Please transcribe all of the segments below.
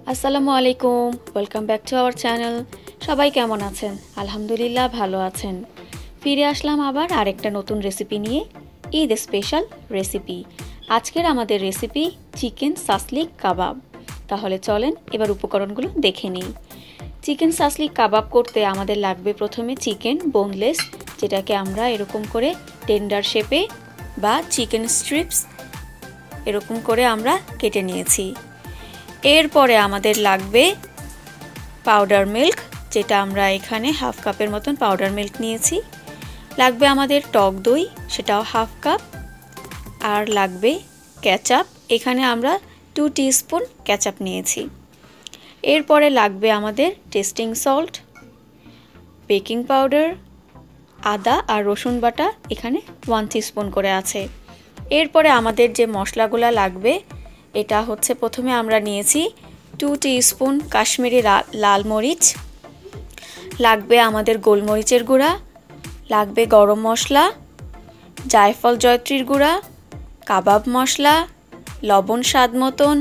আসসালামু আলাইকুম, welcome back to our channel. সবাই কেমন আছেন? আলহামদুলিল্লাহ ভালো আছেন। ফিরে আসলাম আবার আরেকটা নতুন রেসিপি নিয়ে, ঈদ স্পেশাল রেসিপি। আজকের আমাদের রেসিপি চিকেন সাসলিক কাবাব। তাহলে চলেন এবার উপকরণগুলো দেখে নিই। চিকেন সাসলিক কাবাব করতে আমাদের লাগবে প্রথমে চিকেন বোনলেস, যেটাকে আমরা এরকম করে টেন্ডার শেপে বা চিকেন স্ট্রিপস এরকম করে আমরা কেটে নিয়েছি। এরপরে আমাদের লাগবে পাউডার মিল্ক, যেটা আমরা এখানে হাফ কাপের মতন পাউডার মিল্ক নিয়েছি। লাগবে আমাদের টক দই, সেটাও হাফ কাপ। আর লাগবে কেচাপ, এখানে আমরা 2 টিস্পুন কেচাপ নিয়েছি। এরপরে লাগবে আমাদের টেস্টিং সল্ট, বেকিং পাউডার, আদা আর রসুন বাটা এখানে 1 টিস্পুন করে আছে। এরপরে আমাদের যে মশলাগুলো লাগবে, এটা হচ্ছে প্রথমে আমরা নিয়েছি 2 টিস্পুন কাশ্মীরি লাল মরিচ, লাগবে আমাদের গোলমরিচের গুঁড়া, লাগবে গরম মশলা, জায়ফল জয়ত্রীর গুঁড়া, কাবাব মশলা, লবণ স্বাদ মতন,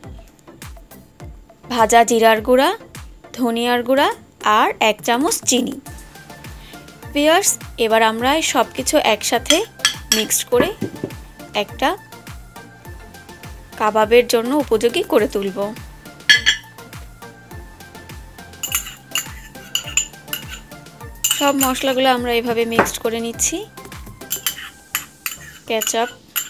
ভাজা জিরার গুঁড়া, ধনিয়ার গুঁড়া আর 1 চামচ চিনি। ভিউয়ার্স, এবার আমরা সব কিছু একসাথে মিক্সড করে একটা কাবাবের জন্য উপযোগী করে তুলব। সব মশলাগুলো আমরা এভাবে মিক্সড করে নিচ্ছি। Ketchup,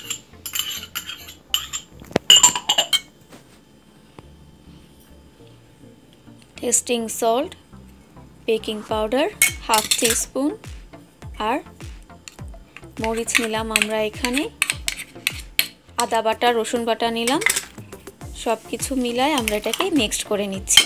tasting salt, baking powder half teaspoon আর মরিচ নিলাম আমরা এখানে, আদা বাটা রসুন বাটা নিলাম। সব কিছু মিলায় আমরা এটাকে মিক্সড করে নিচ্ছি।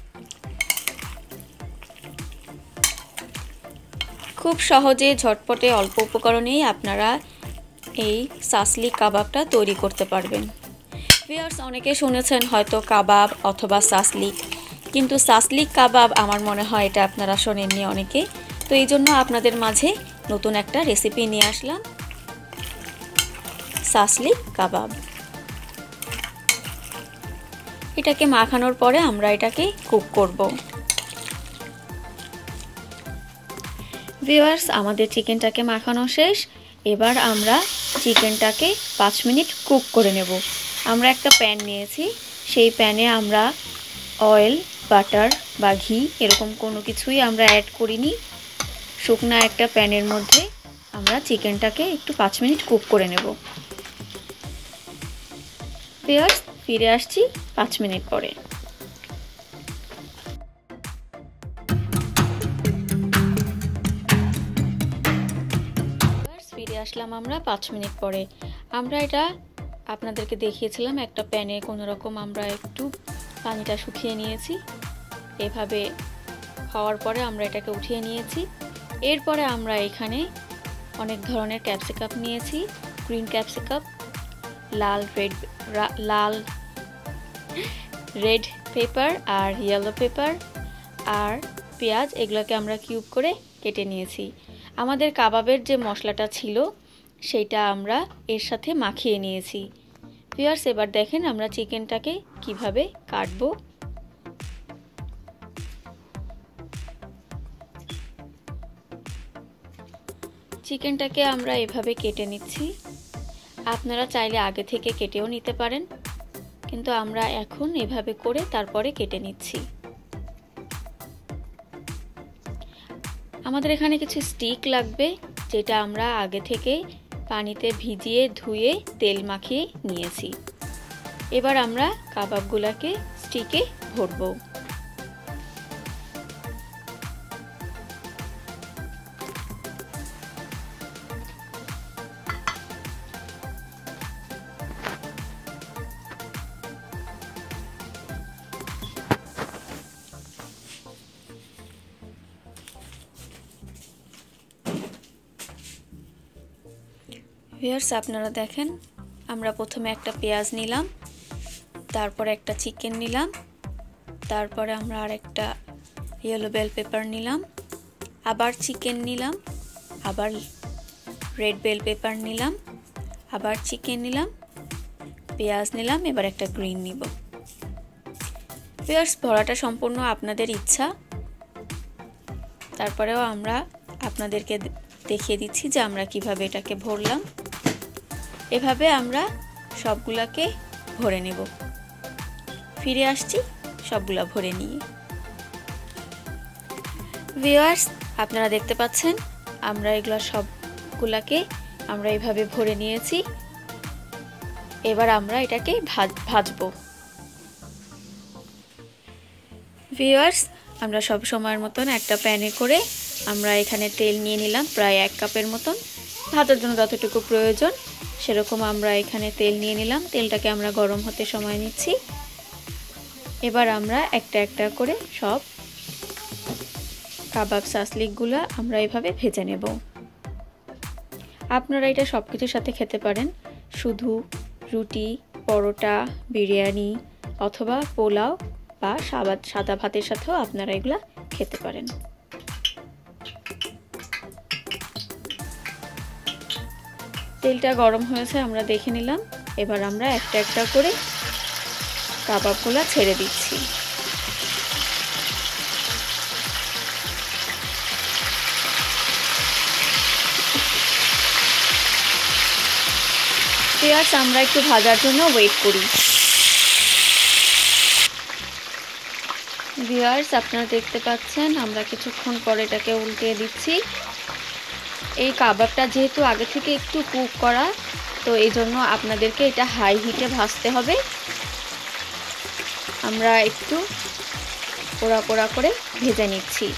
খুব সহজে ঝটপটে অল্প উপকরণেই আপনারা এই সাসলিক কাবাবটা তৈরি করতে পারবেন। ভিউয়ার্স, অনেকে শুনেছেন হয়তো কাবাব অথবা সাসলিক, কিন্তু সাসলিক কাবাব আমার মনে হয় এটা আপনারা শোনেননি অনেকে। তো এই জন্য আপনাদের মাঝে নতুন একটা রেসিপি নিয়ে আসলাম, সাসলিক কাবাব। এটাকে মাখানোর পরে আমরা এটাকে কুক করব। ভিউয়ার্স, আমাদের চিকেনটাকে মাখানো শেষ। এবার আমরা চিকেনটাকে 5 মিনিট কুক করে নেব। আমরা একটা প্যান নিয়েছি, সেই প্যানে আমরা অয়েল, বাটার বা ঘি এরকম কোনো কিছুই আমরা অ্যাড করিনি। শুকনো একটা প্যানের মধ্যে আমরা চিকেনটাকে একটু 5 মিনিট কুক করে নেব। ভিউয়ার্স, ফিরে আসছি 5 মিনিট পরে। ফিরে আসলাম আমরা 5 মিনিট পরে। আমরা এটা আপনাদেরকে দেখিয়েছিলাম একটা প্যানে কোনো রকম আমরা একটু পানিটা শুকিয়ে নিয়েছি। এভাবে হওয়ার পরে আমরা এটাকে উঠিয়ে নিয়েছি। এরপরে আমরা এখানে অনেক ধরনের ক্যাপসিকাম নিয়েছি, গ্রিন ক্যাপসিকাম, লাল রেড পেপার আর ইয়েলো পেপার আর পেঁয়াজ, এগুলোকে আমরা কিউব করে কেটে নিয়েছি। আমাদের কাবাবের যে মশলাটা ছিল সেইটা আমরা এর সাথে মাখিয়ে নিয়েছি। ভিউয়ার্স, এবার দেখেন আমরা চিকেনটাকে কিভাবে কাটবো। চিকেনটাকে আমরা এভাবে কেটে নিচ্ছি। আপনারা চাইলে আগে থেকে কেটেও নিতে পারেন, কিন্তু আমরা এখন এভাবে করে তারপরে কেটে নিচ্ছি। আমাদের এখানে কিছু স্টিক লাগবে, যেটা আমরা আগে থেকে পানিতে ভিজিয়ে ধুয়ে তেল মাখিয়ে নিয়েছি। এবার আমরা কাবাবগুলোকে স্টিকে ভরবো। ভিউয়ার্স, আপনারা দেখেন আমরা প্রথমে একটা পেঁয়াজ নিলাম, তারপরে একটা চিকেন নিলাম, তারপরে আমরা আরেকটা ইয়েলো বেল পেপার নিলাম, আবার চিকেন নিলাম, আবার রেড বেল পেপার নিলাম, আবার চিকেন নিলাম, পেঁয়াজ নিলাম, এবার একটা গ্রিন নিব। ভিউয়ার্স, ভরাটা সম্পূর্ণ আপনাদের ইচ্ছা। তারপরেও আমরা আপনাদেরকে দেখিয়ে দিচ্ছি যে আমরা কিভাবে এটাকে ভরলাম। এভাবে আমরা সবগুলাকে ভরে নেব। ফিরে আসছি সবগুলা ভরে নিয়ে। ভিউয়ার্স, আপনারা দেখতে পাচ্ছেন আমরা এগুলা সবগুলাকে আমরা এইভাবে ভরে নিয়েছি। এবার আমরা এটাকে ভাজবো। ভিউয়ার্স, আমরা সব সময়ের মতন একটা প্যানে করে আমরা এখানে তেল নিয়ে নিলাম প্রায় 1 কাপের মতন। ভাজার জন্য যতটুকু প্রয়োজন সেরকম আমরা এখানে তেল নিয়ে নিলাম। তেলটাকে আমরা গরম হতে সময় নিচ্ছি। এবার আমরা একটা একটা করে সব কাবাব সাসলিকগুলো আমরা এভাবে ভেজে নেব। আপনারা এটা সব কিছুর সাথে খেতে পারেন, শুধু রুটি, পরোটা, বিরিয়ানি অথবা পোলাও বা সাদা ভাতের সাথেও আপনারা এগুলা খেতে পারেন। তেলটা গরম হয়েছে আমরা দেখে নিলাম। এবার আমরা একটা একটা করে কাবাবগুলো ছেড়ে দিচ্ছি। ভিউয়ার্স, আমরা একটু ভাজার জন্য ওয়েট করি। ভিউয়ার্স, আপনারা দেখতে পাচ্ছেন আমরা কিছুক্ষণ পরে এটাকে উল্টে দিচ্ছি। এই কাবাবটা যেহেতু আগে থেকে একটু কুক করা, তো এই জন্য আপনাদেরকে এটা হাই হিটে ভাজতে হবে। আমরা একটু পোড়া পোড়া করে ভেজে নিচ্ছি।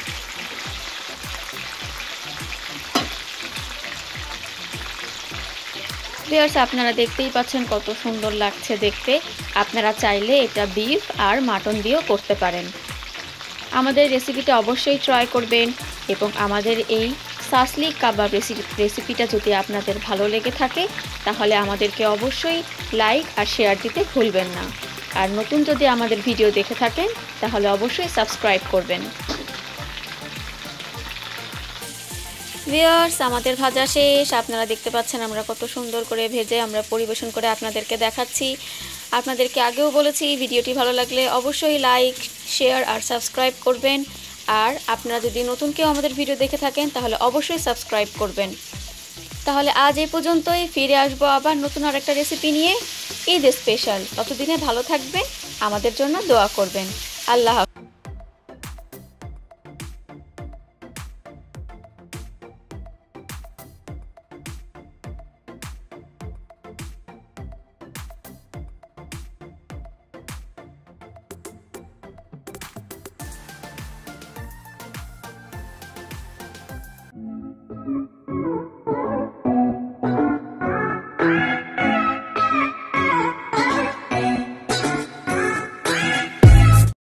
ভিউয়ার্স, আপনারা দেখতেই পাচ্ছেন কত সুন্দর লাগছে দেখতে। আপনারা চাইলে এটা বিফ আর মাটন দিয়েও করতে পারেন। আমাদের রেসিপিটা অবশ্যই ট্রাই করবেন এবং আমাদের এই সাসলিক কাবাব রেসিপিটা যদি আপনাদের ভালো লেগে থাকে তাহলে আমাদেরকে অবশ্যই লাইক আর শেয়ার দিতে ভুলবেন না। আর নতুন যদি আমাদের ভিডিও দেখে থাকেন তাহলে অবশ্যই সাবস্ক্রাইব করবেন। ভিউয়ার্স, আমাদের ভাজা শেষ। আপনারা দেখতে পাচ্ছেন আমরা কত সুন্দর করে ভেজে আমরা পরিবেশন করে আপনাদেরকে দেখাচ্ছি। আপনাদেরকে আগেও বলেছি ভিডিওটি ভালো লাগলে অবশ্যই লাইক, শেয়ার আর সাবস্ক্রাইব করবেন। আর আপনারা যদি নতুন কেউ আমাদের ভিডিও দেখে থাকেন তাহলে অবশ্যই সাবস্ক্রাইব করবেন। তাহলে আজ এই পর্যন্তই। ফিরে আসবো আবার নতুন আরেকটা রেসিপি নিয়ে, ঈদ স্পেশাল। ততদিনে ভালো থাকবেন, আমাদের জন্য দোয়া করবেন। আল্লাহ হাফেজ। Mm-hmm.